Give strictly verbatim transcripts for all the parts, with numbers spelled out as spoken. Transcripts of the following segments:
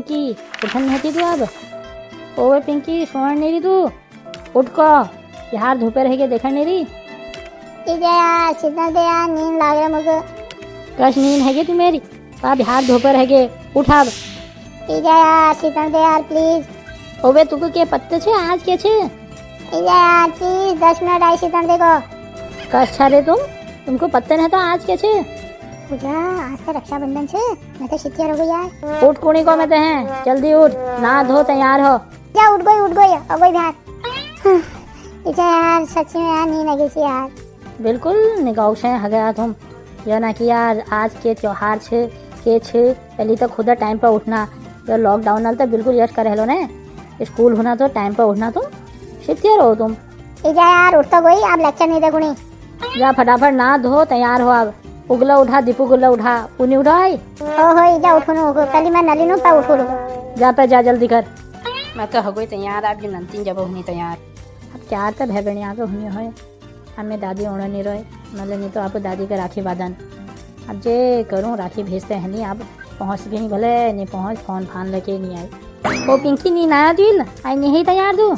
पिंकी उठन नहीं थी तू अब। ओए पिंकी सोन नहीं रही तू, उठ को यार धूपे रह के देखा नहीं रही। यार सीधा दे यार, नींद लाग रहा मुझे। कश नींद है तू मेरी, अब यार धूपे रह के उठा अब। यार सीधा दे यार प्लीज। ओबे तुको के पत्ते छे आज के छे यार प्लीज दस मिनट आई सीधा देखो। कश छारे तुम, तुमको पत्ते नहीं तो आज के छे। पूजा आज तो रक्षाबंधन छे, मैं तो शिथिया हो गई यार। उठ कुणी को मैं तो हैं, जल्दी उठ, नहा धो तैयार हो जा। उठ गई उठ गई अब गई बाहर। यार सच्ची में यार नींद लगी थी यार। बिल्कुल निगाह से ह गया तुम, यह ना कि यार आज के त्योहार छे के छे पहले तो खुद टाइम पर उठना। जो लॉकडाउन वाल तो बिल्कुल यश करे लो ने, स्कूल होना तो टाइम पर उठना, तुम शिथिया रहो तुम। यार उठ तो गई, आप लेक्चर नहीं देखो। जा फटाफट नहा धो तैयार हो अब। उगला उठा, दीपू गुल्ला उठा, पुनी उठा आई। ओ हो जा उठो नो पहले मैं नली नो पा उठो लो। जा पे जा जल्दी कर। मैं तो हो गई तैयार, आप जो नंती जब होनी तैयार। अब क्या तो भै बहनी आगे होनी है, हमें दादी ओढ़ा नहीं रहे, मतलब नहीं तो आपको दादी का राखी बांधन। अब जे करूँ राखी भेजते हैं नहीं, अब पहुँच भी नहीं, भले नहीं पहुँच फोन फान लेके नहीं आई। वो पिंकी नहीं आया दिल आई नहीं तैयार तू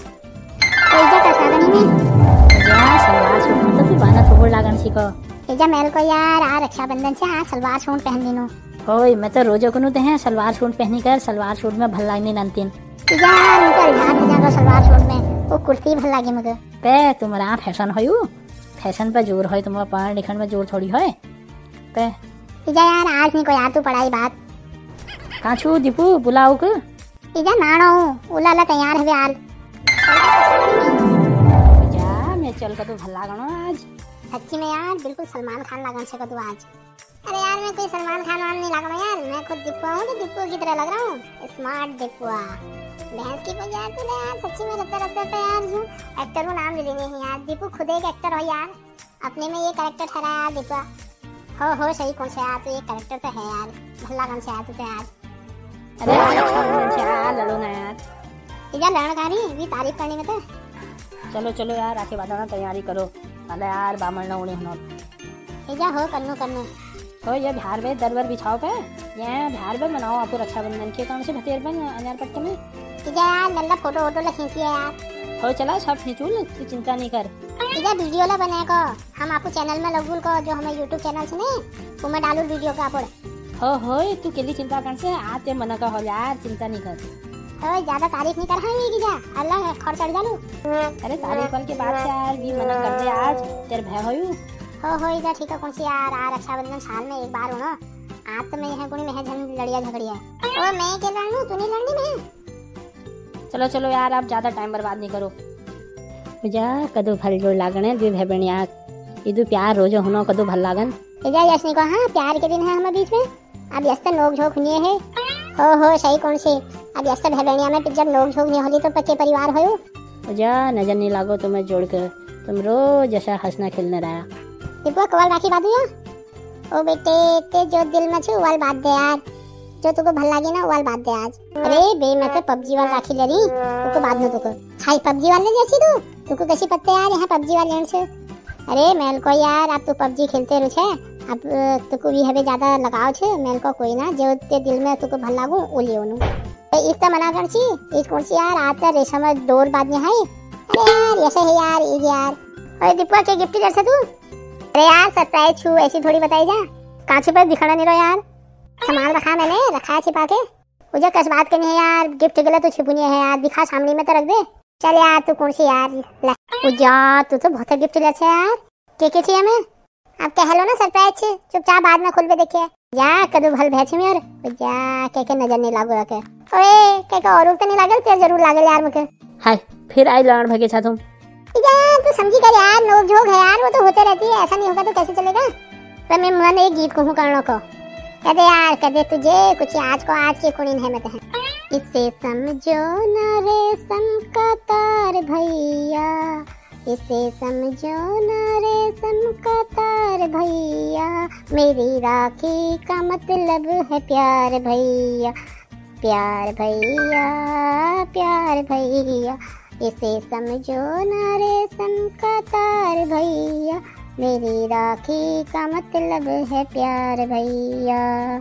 सलवार सूट मतलब तू बाना थोड़ लागन सीखो। एजा मेल को यार आ रक्षाबंधन से आ सलवार सूट पहन लीनो। होय मैं तो रोजो को ते हैं सलवार सूट पहनी कर, सलवार सूट में भल लागनी नंतीन। यार उनका घाट जागा सलवार सूट में वो कुर्ती भल लागे मगे। पे तुम्हारा फैशन होयू, फैशन पर जोर होय, तुम्हारा पढ़ लिखन में जोर थोड़ी होय पे। इजा यार आज नहीं कोई यार तू पढ़ाई बात काछू दीपू बुलाओ के। इजा नानो उलाला तैयार है यार। जा मैं चल का तो भल लागनो आज। सच्ची में यार बिल्कुल सलमान खान लगन से कदू आज। अरे यार मैं कोई सलमान खान वान नहीं लग रहा यार, मैं खुद दीपुआ हूँ तो दीपुआ की तरह लग रहा हूँ, स्मार्ट दीपुआ। भैंस की कोई यार तूने यार सच्ची में रखते रखते पे यार यूं एक्टर को नाम ले लेंगे ही यार। दीपू खुद एक एक्टर हो यार, अपने में ये कैरेक्टर ठहरा यार दीपुआ। हो हो सही कौन से यार, तो ये कैरेक्टर तो है यार, भल्ला कौन से यार तू तो यार। अरे यार लड़ो ना यार, इधर लड़न कारी भी तारीफ करने में तो। चलो चलो यार राखी बांधना तैयारी करो, अरे यार बामण ना उड़े होना। इजा हो कन्नू कन्नू तो ये बिहार में दरबार बिछाओ पे, ये बिहार में मनाओ आपको रक्षाबंधन के कौन से भतेर बन अनार पट्टे में। इजा यार लल्ला फोटो वोटो ला खींची है यार। हो चला सब खींचूल, तू चिंता नहीं कर। इजा वीडियो ला बने को हम आपको चैनल में लगूल को, जो हमें यूट्यूब चैनल से ने वो मैं डालूल वीडियो का अपलोड। हो हो तू केली चिंता कर से आते मन का हो यार, चिंता नहीं कर। ओए ज्यादा तारीफ नहीं कर हां की जा अल्लाह खर चढ़ जालू। अरे तारीफ वाल के बाद से यार भी मना कर दे आज, तेरे भय होयू। हो हो इधर ठीक है कौन सी यार आ रक्षाबंधन साल में एक बार हो ना, आज तो मैं यहां कोनी में झन लड़िया झगड़िया। ओ मैं के लड़नू तू नहीं लड़नी मैं। चलो चलो यार आप ज्यादा टाइम बर्बाद नहीं करो। जा कदू भल जोड़ लागने दू भय बहनिया इदु प्यार रोजो होनो कदू भल लागन। इजा यशनी को हां प्यार के दिन है हमारे बीच में, अब यस्त नोक झोंक नहीं है। हो हो सही कौन सी, अब यस्त भय बहनिया में जब नोक झोंक नहीं होली तो पक्के परिवार होयो। जा नजर नहीं लागो तुम्हें जोड़ कर, तुम रोज ऐसा हंसना खेलने रहा। दीपू कवाल राखी बांधू या ओ बेटे ते जो दिल में छे वाल बात दे यार, जो तुको भल लागे ना वाल बात दे आज। अरे बे मैं तो पबजी वाल राखी ले रही तुको बाद में तुको हाय पबजी वाले जैसी तू तुको कैसी पत्ते यार यहाँ पबजी वाले लेने से। अरे मेल को यार अब तू पबजी खेलते रहो छे, अब तुको भी हवे ज्यादा लगाव छे मेल को कोई ना जो ते दिल में तुको भल लागू ओ लियो नु। ए इस त मना कर छी इस कौन सी यार आते रेशम डोर बाद में है। अरे यार ऐसे है यार ये यार। ओए दीपू के गिफ्ट कर से तू। अरे यार सरप्राइज छू ऐसी थोड़ी बताई जा, कांची पर दिखाना नहीं रहो यार, सामान रखा मैंने रखा है छिपा के। मुझे कस बात करनी है यार, गिफ्ट गलत तो छिपुनी है यार, दिखा सामने में तो रख दे। चल यार तू कौन सी यार ले उजा तू तो बहुत गिफ्ट ले छे यार। के के चाहिए मैं अब कह लो ना सरप्राइज छे, चुपचाप बाद में खुल पे देखिए जा कदू भल भेछ में और जा के के नजर नहीं लागो रखे। ओए के के और तो नहीं लागल ते जरूर लागल यार मके। हाय फिर आई लड़ भगे छा तुम। यार तू समझी कर यार, नोक झोंक है यार वो तो होते रहती है, ऐसा नहीं होगा तो कैसे चलेगा। पर मैं मन एक गीत कहूं करनो को कहते यार कहते तुझे कुछ आज को आज की कुड़ी है मत है। इसे समझो न रेशम का तार भैया, इसे समझो न रेशम का तार भैया, मेरी राखी का मतलब है प्यार भैया, प्यार भैया प्यार भैया। इसे समझो न रेशम का तार भैया, मेरी राखी का मतलब है प्यार भैया।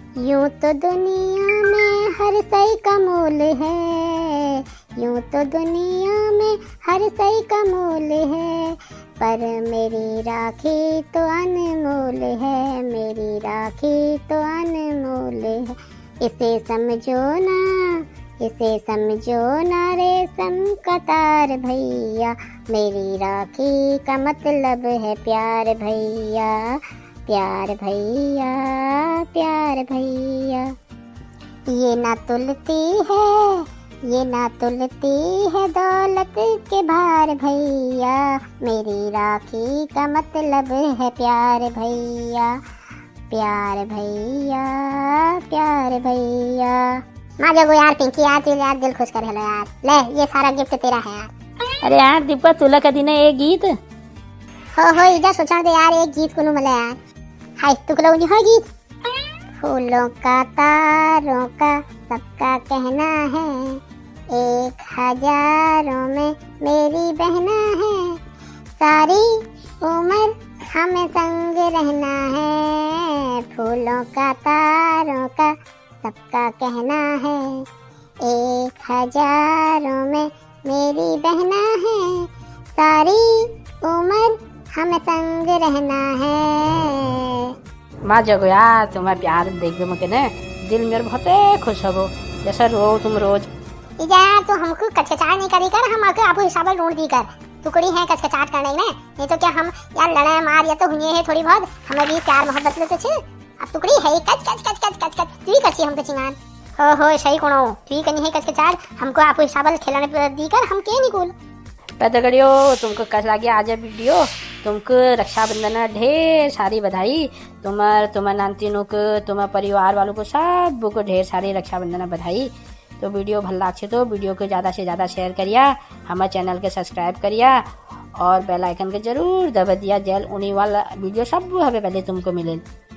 यूं तो दुनिया में हर सही का मोल है, यूं तो दुनिया में हर सही का मोल है, पर मेरी राखी तो अनमोल है, मेरी राखी तो अनमोल है। इसे समझो ना, इसे समझो ना रेशम का तार भैया, मेरी राखी का मतलब है प्यार भैया, प्यार भैया, प्यार भैया। ये ना तुलती है, ये ना तुलती है दौलत के भार भैया, मेरी राखी का मतलब है प्यार भैया, प्यार भैया, प्यार भैया। माँ जगो यार पिंकी यार, तू यार दिल खुश कर हेलो यार, ले ये सारा गिफ्ट तेरा है यार। अरे यार दीपक तुला कधी ना एक गीत हो हो इधर सोचा दे यार एक गीत को मिला यार। हाय तुकलो नहीं हो गीत। फूलों का तारों का सबका कहना है, एक हजारों में मेरी बहना है, सारी उम्र हमें संग रहना है। फूलों का तारों का सबका कहना है, एक हजारों में मेरी बहना है, सारी उम्र हमें संग रहना है। माँ जगो यार तुम्हारा प्यार देख मुझे न दिल मेरे बहुत खुश हो, जैसा रो तुम रोज। यार तो हमको कचकचाट नहीं करी कर, हम आके आपको हिसाब ढूंढ दी कर, टुकड़ी है कचकचाट करने में, नहीं तो क्या हम यार लड़ाई मार या तो हुई है थोड़ी बहुत, हमें भी प्यार मोहब्बत लेते छे। अब टुकड़ी है कच कच कच कच कच कच तू कची हमको चिंगान हो हो सही कोनो तू कनी है कचकचाट, हमको आपको हिसाब खेलने दी कर, हम के निकुल पैदगड़ियो तुमको कैसा लगी आज वीडियो। तुमको रक्षाबंधन ढेर सारी बधाई, तुम्हार तुम्हार नानतीनों को तुम्हार परिवार वालों को सब को ढेर सारी रक्षाबंधन बधाई। तो वीडियो भल लाग तो वीडियो को ज़्यादा से ज़्यादा शेयर करिया, हमारे चैनल के सब्सक्राइब करिया और बेल आइकन के जरूर दबा दिया, जेल उन्हीं वाला वीडियो सब हमें पहले तुमको मिले।